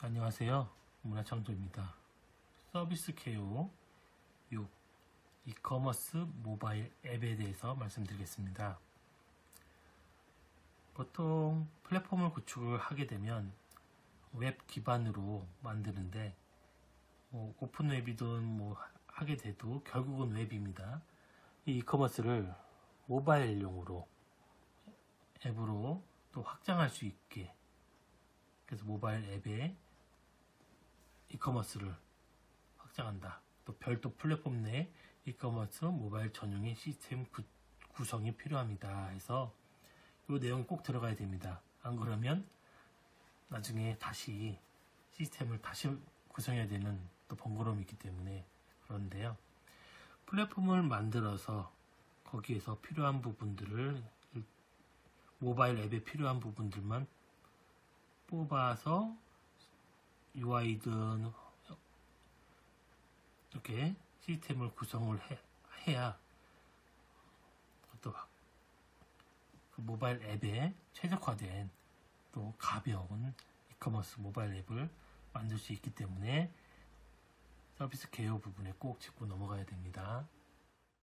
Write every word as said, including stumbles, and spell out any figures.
안녕하세요. 문화창조입니다. 서비스 케어 육 이커머스 모바일 앱에 대해서 말씀드리겠습니다. 보통 플랫폼을 구축을 하게 되면 웹 기반으로 만드는데 뭐 오픈 웹이든 뭐 하게 돼도 결국은 웹입니다. 이 이커머스를 모바일용으로 앱으로 또 확장할 수 있게, 그래서 모바일 앱에 이커머스를 확장한다. 또 별도 플랫폼 내 이커머스 모바일 전용의 시스템 구, 구성이 필요합니다. 해서 이 내용이 꼭 들어가야 됩니다. 안 그러면 나중에 다시 시스템을 다시 구성해야 되는 또 번거로움이 있기 때문에 그런데요. 플랫폼을 만들어서 거기에서 필요한 부분들을, 모바일 앱에 필요한 부분들만 뽑아서 유아이든 이렇게 시스템을 구성을 해, 해야 또 그 모바일 앱에 최적화된 또 가벼운 이커머스 모바일 앱을 만들 수 있기 때문에 서비스 개요 부분에 꼭 짚고 넘어가야 됩니다.